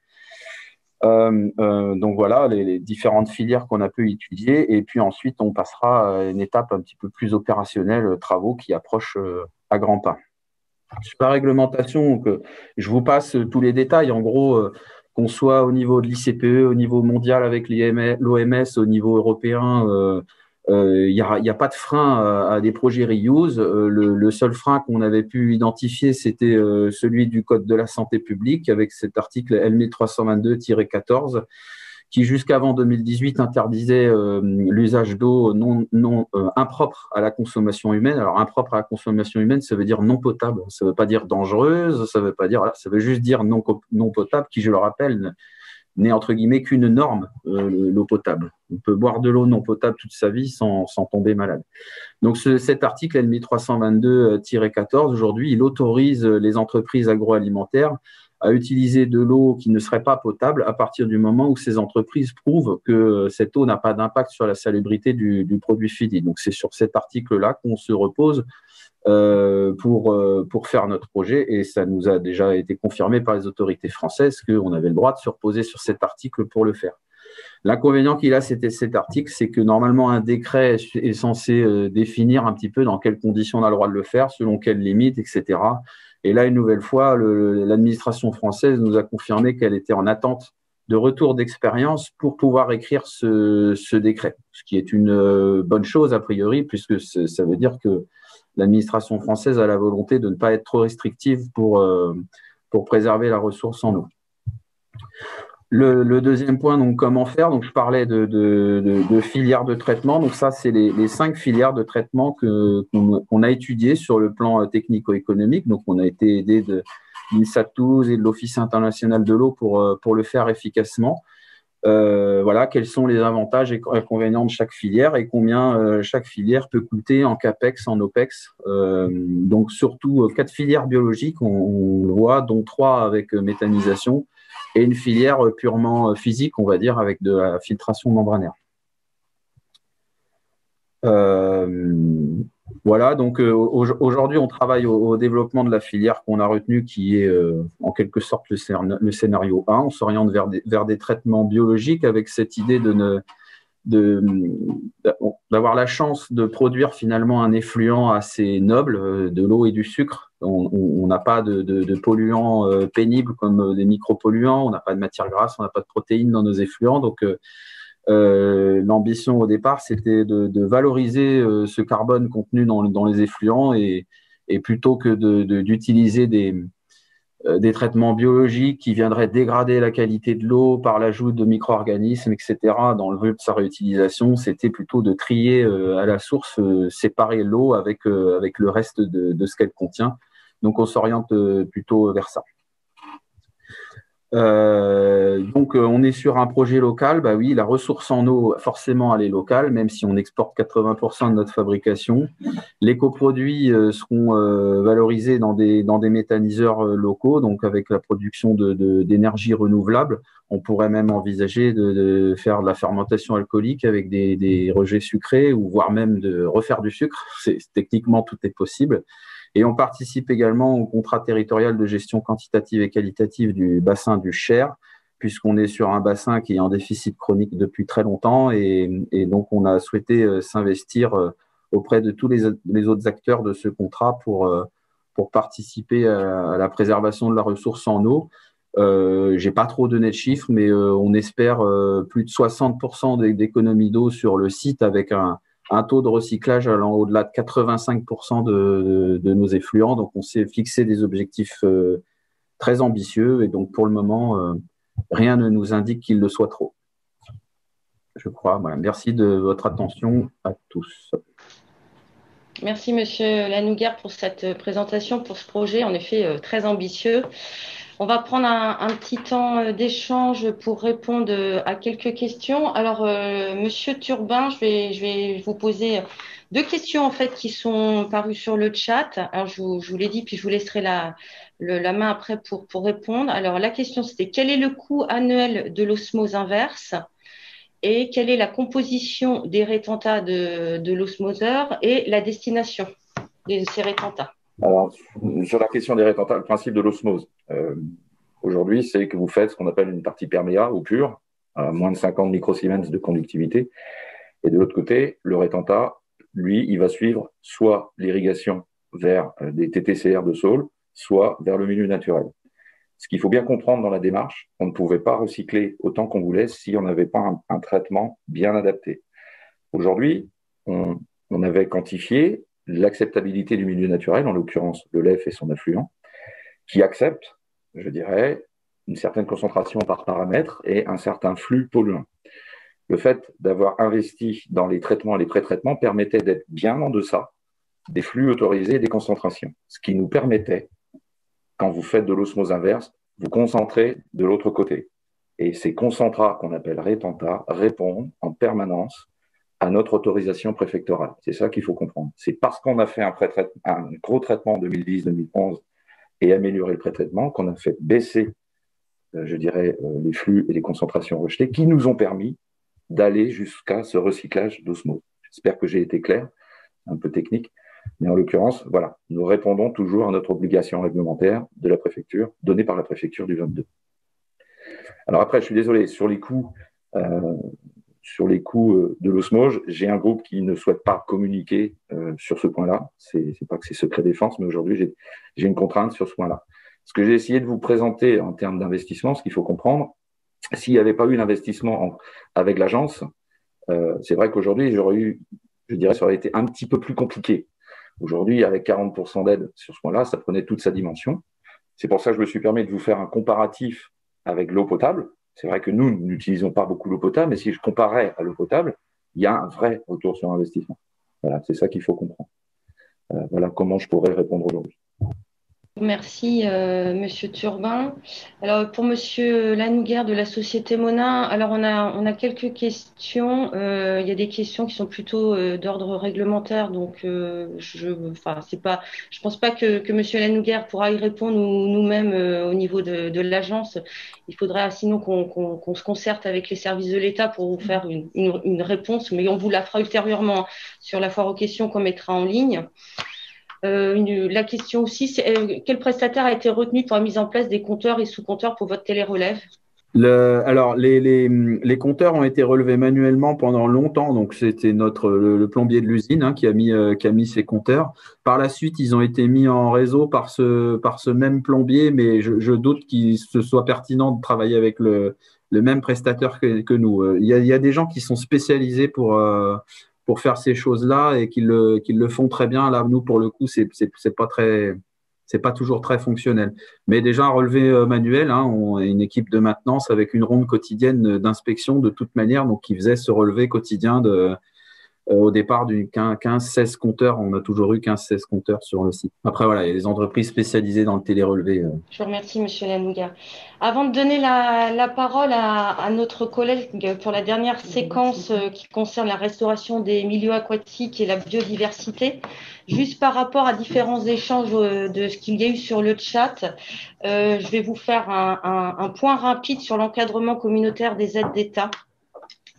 Euh, euh, donc voilà, les, les différentes filières qu'on a pu étudier. Et puis ensuite, on passera à une étape un petit peu plus opérationnelle, euh, travaux qui approchent euh, à grands pas. Sur la réglementation, donc, euh, je vous passe tous les détails. En gros, euh, qu'on soit au niveau de l'I C P E, au niveau mondial avec l'O M S, au niveau européen, euh, euh, il n'y a, y a pas de frein à, à des projets reuse. Euh, le, le seul frein qu'on avait pu identifier, c'était euh, celui du Code de la santé publique avec cet article L mille trois cent vingt-deux tiret quatorze qui jusqu'avant deux mille dix-huit interdisait euh, l'usage d'eau non, non euh, impropre à la consommation humaine. Alors impropre à la consommation humaine, ça veut dire non potable, ça ne veut pas dire dangereuse, ça veut pas dire, ça veut juste dire non, non potable, qui je le rappelle n'est entre guillemets qu'une norme, euh, l'eau potable. On peut boire de l'eau non potable toute sa vie sans, sans tomber malade. Donc ce, cet article L mille trois cent vingt-deux tiret quatorze, aujourd'hui, il autorise les entreprises agroalimentaires à utiliser de l'eau qui ne serait pas potable à partir du moment où ces entreprises prouvent que cette eau n'a pas d'impact sur la salubrité du, du produit fini. Donc c'est sur cet article-là qu'on se repose euh, pour, euh, pour faire notre projet et ça nous a déjà été confirmé par les autorités françaises qu'on avait le droit de se reposer sur cet article pour le faire. L'inconvénient qu'il a, c'était cet article, c'est que normalement un décret est censé euh, définir un petit peu dans quelles conditions on a le droit de le faire, selon quelles limites, et cetera. Et là, une nouvelle fois, l'administration française nous a confirmé qu'elle était en attente de retour d'expérience pour pouvoir écrire ce, ce décret, ce qui est une euh, bonne chose a priori, puisque ça veut dire que l'administration française a la volonté de ne pas être trop restrictive pour, euh, pour préserver la ressource en eau. Le, le deuxième point, donc comment faire. Donc je parlais de, de, de, de filières de traitement. Donc ça, c'est les, les cinq filières de traitement que qu'on qu'on a étudiées sur le plan technico-économique. Donc on a été aidé de l'INSA Toulouse et de l'Office international de l'eau pour pour le faire efficacement. Euh, voilà, quels sont les avantages et inconvénients de chaque filière et combien euh, chaque filière peut coûter en CAPEX, en OPEX. Euh, donc surtout quatre filières biologiques, on, on le voit, dont trois avec méthanisation. Et une filière purement physique, on va dire, avec de la filtration membranaire. Euh, voilà, donc euh, aujourd'hui, on travaille au, au développement de la filière qu'on a retenue, qui est euh, en quelque sorte le, le scénario un. On s'oriente vers des, vers des traitements biologiques avec cette idée de ne, de, d'avoir la chance de produire finalement un effluent assez noble, de l'eau et du sucre. On n'a pas de, de, de polluants euh, pénibles comme des micropolluants, on n'a pas de matière grasse, on n'a pas de protéines dans nos effluents. Donc, euh, euh, l'ambition au départ, c'était de, de valoriser euh, ce carbone contenu dans, dans les effluents et, et plutôt que de, de, d'utiliser des, euh, des traitements biologiques qui viendraient dégrader la qualité de l'eau par l'ajout de micro-organismes, et cetera, dans le but de sa réutilisation, c'était plutôt de trier euh, à la source, euh, séparer l'eau avec, euh, avec le reste de, de ce qu'elle contient. Donc, on s'oriente plutôt vers ça. Euh, donc, on est sur un projet local. Bah oui, la ressource en eau, forcément, elle est locale, même si on exporte quatre-vingts pour cent de notre fabrication. Les coproduits euh, seront euh, valorisés dans des, dans des méthaniseurs euh, locaux, donc avec la production de, de, d'énergie renouvelable. On pourrait même envisager de, de faire de la fermentation alcoolique avec des, des rejets sucrés ou voire même de refaire du sucre. C'est, techniquement, tout est possible. Et on participe également au contrat territorial de gestion quantitative et qualitative du bassin du Cher, puisqu'on est sur un bassin qui est en déficit chronique depuis très longtemps. Et, et donc, on a souhaité s'investir auprès de tous les, les autres acteurs de ce contrat pour, pour participer à, à la préservation de la ressource en eau. Euh, je n'ai pas trop donné de chiffres, mais euh, on espère euh, plus de soixante pour cent d'économie d'eau sur le site avec un, un taux de recyclage allant au-delà de quatre-vingt-cinq pour cent de, de, de nos effluents. Donc, on s'est fixé des objectifs euh, très ambitieux et donc, pour le moment, euh, rien ne nous indique qu'il le soit trop. Je crois. Voilà. Merci de votre attention à tous. Merci, Monsieur Lanouguère, pour cette présentation, pour ce projet, en effet, euh, très ambitieux. On va prendre un, un petit temps d'échange pour répondre à quelques questions. Alors, euh, Monsieur Turbin, je vais, je vais vous poser deux questions en fait qui sont parues sur le chat. Alors, je vous, je vous l'ai dit, puis je vous laisserai la, le, la main après pour, pour répondre. Alors, la question c'était quel est le coût annuel de l'osmose inverse et quelle est la composition des rétentats de, de l'osmoseur et la destination de ces rétentats? Alors, sur la question des rétentats, le principe de l'osmose, euh, aujourd'hui, c'est que vous faites ce qu'on appelle une partie perméa ou pure, à moins de cinquante microsiemens de conductivité. Et de l'autre côté, le rétentat, lui, il va suivre soit l'irrigation vers des T T C R de Saules, soit vers le milieu naturel. Ce qu'il faut bien comprendre dans la démarche, on ne pouvait pas recycler autant qu'on voulait si on n'avait pas un, un traitement bien adapté. Aujourd'hui, on, on avait quantifié l'acceptabilité du milieu naturel, en l'occurrence le Lef et son affluent, qui accepte, je dirais, une certaine concentration par paramètre et un certain flux polluant. Le fait d'avoir investi dans les traitements et les pré-traitements permettait d'être bien en deçà des flux autorisés et des concentrations, ce qui nous permettait, quand vous faites de l'osmose inverse, vous concentrez de l'autre côté. Et ces concentrats qu'on appelle rétentats répondent en permanence à notre autorisation préfectorale. C'est ça qu'il faut comprendre. C'est parce qu'on a fait un, un gros traitement en deux mille dix deux mille onze et amélioré le pré-traitement qu'on a fait baisser, euh, je dirais, euh, les flux et les concentrations rejetées qui nous ont permis d'aller jusqu'à ce recyclage d'osmose. J'espère que j'ai été clair, un peu technique, mais en l'occurrence, voilà, nous répondons toujours à notre obligation réglementaire de la préfecture, donnée par la préfecture du vingt-deux. Alors après, je suis désolé, sur les coûts, euh, sur les coûts de l'osmose, j'ai un groupe qui ne souhaite pas communiquer euh, sur ce point-là. C'est, c'est pas que c'est secret défense, mais aujourd'hui, j'ai, j'ai une contrainte sur ce point-là. Ce que j'ai essayé de vous présenter en termes d'investissement, ce qu'il faut comprendre, s'il n'y avait pas eu l'investissement en, avec l'agence, euh, c'est vrai qu'aujourd'hui, j'aurais eu, je dirais, ça aurait été un petit peu plus compliqué. Aujourd'hui, avec quarante pour cent d'aide sur ce point-là, ça prenait toute sa dimension. C'est pour ça que je me suis permis de vous faire un comparatif avec l'eau potable. C'est vrai que nous, nous n'utilisons pas beaucoup l'eau potable, mais si je comparais à l'eau potable, il y a un vrai retour sur investissement. Voilà, c'est ça qu'il faut comprendre. Euh, voilà comment je pourrais répondre aujourd'hui. Merci, euh, Monsieur Turbin. Alors, pour Monsieur Lanouguère de la Société Monin, alors on a, on a quelques questions. Euh, il y a des questions qui sont plutôt euh, d'ordre réglementaire, donc euh, je, enfin, c'est pas, je pense pas que, que Monsieur Lanouguère pourra y répondre ou nous-mêmes euh, au niveau de, de l'agence. Il faudra sinon qu'on, qu'on, qu'on se concerte avec les services de l'État pour vous faire une, une, une réponse, mais on vous la fera ultérieurement sur la foire aux questions qu'on mettra en ligne. Euh, une, la question aussi, c'est euh, quel prestataire a été retenu pour la mise en place des compteurs et sous-compteurs pour votre télérelève? Le, alors, les, les, les compteurs ont été relevés manuellement pendant longtemps. Donc, c'était notre le, le plombier de l'usine hein, qui, a mis, euh, qui a mis ces compteurs. Par la suite, ils ont été mis en réseau par ce, par ce même plombier, mais je, je doute qu'il se soit pertinent de travailler avec le, le même prestataire que, que nous. Il y, a, il y a des gens qui sont spécialisés pour, euh, pour faire ces choses-là et qui le, qui le font très bien. Là, nous, pour le coup, c'est, c'est, c'est pas très... c'est pas toujours très fonctionnel. Mais déjà, un relevé manuel, hein, on a une équipe de maintenance avec une ronde quotidienne d'inspection de toute manière, donc qui faisait ce relevé quotidien de, euh, au départ d'une quinze seize compteurs. On a toujours eu quinze seize compteurs sur le site. Après, voilà, il y a des entreprises spécialisées dans le télérelevé. Euh. Je vous remercie, Monsieur Lanouguère. Avant de donner la, la parole à, à notre collègue pour la dernière séquence euh, qui concerne la restauration des milieux aquatiques et la biodiversité, juste par rapport à différents échanges de ce qu'il y a eu sur le chat, euh, je vais vous faire un, un, un point rapide sur l'encadrement communautaire des aides d'État.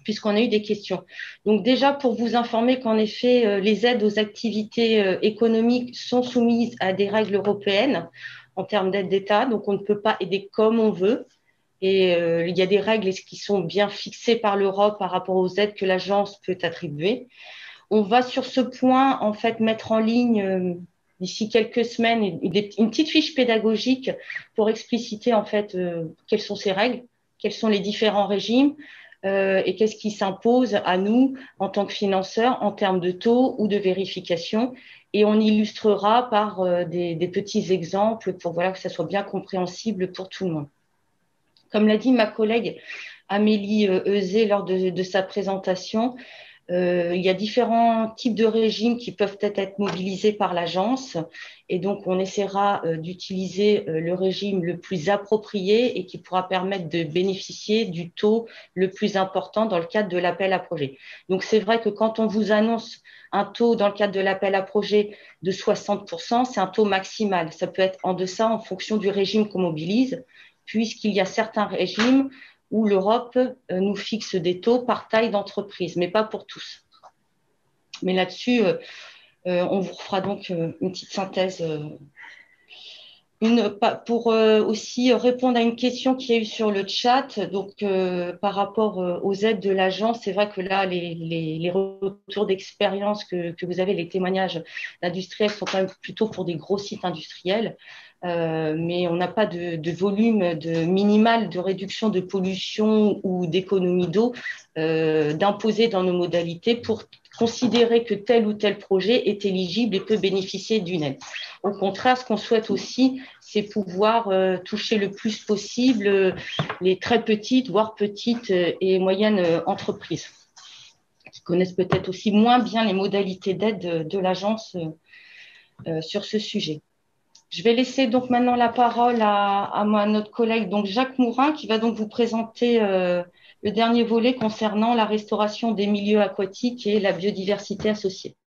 puisqu'on a eu des questions. Donc déjà, pour vous informer qu'en effet, euh, les aides aux activités euh, économiques sont soumises à des règles européennes en termes d'aide d'État, donc on ne peut pas aider comme on veut. Et euh, il y a des règles qui sont bien fixées par l'Europe par rapport aux aides que l'agence peut attribuer. On va sur ce point, en fait, mettre en ligne euh, d'ici quelques semaines une, une petite fiche pédagogique pour expliciter, en fait, euh, quelles sont ces règles, quels sont les différents régimes euh, et qu'est-ce qui s'impose à nous en tant que financeurs en termes de taux ou de vérification. Et on illustrera par euh, des, des petits exemples pour voilà, que ça soit bien compréhensible pour tout le monde. Comme l'a dit ma collègue Amélie Euzet lors de, de sa présentation, euh, il y a différents types de régimes qui peuvent être, être mobilisés par l'agence et donc on essaiera euh, d'utiliser euh, le régime le plus approprié et qui pourra permettre de bénéficier du taux le plus important dans le cadre de l'appel à projet. Donc c'est vrai que quand on vous annonce un taux dans le cadre de l'appel à projet de soixante pour cent, c'est un taux maximal. Ça peut être en deçà en fonction du régime qu'on mobilise, puisqu'il y a certains régimes où l'Europe nous fixe des taux par taille d'entreprise, mais pas pour tous. Mais là-dessus, euh, on vous fera donc euh, une petite synthèse. Euh, une, pour euh, aussi répondre à une question qu'il y a eu sur le chat, donc euh, par rapport euh, aux aides de l'agence, c'est vrai que là, les, les, les retours d'expérience que, que vous avez, les témoignages d'industriels sont quand même plutôt pour des gros sites industriels. Euh, mais on n'a pas de, de volume de minimal de réduction de pollution ou d'économie d'eau euh, d'imposer dans nos modalités pour considérer que tel ou tel projet est éligible et peut bénéficier d'une aide. Au contraire, ce qu'on souhaite aussi, c'est pouvoir euh, toucher le plus possible euh, les très petites, voire petites euh, et moyennes euh, entreprises qui connaissent peut-être aussi moins bien les modalités d'aide de, de l'agence euh, euh, sur ce sujet. Je vais laisser donc maintenant la parole à, à, moi, à notre collègue donc Jacques Mourin qui va donc vous présenter euh, le dernier volet concernant la restauration des milieux aquatiques et la biodiversité associée.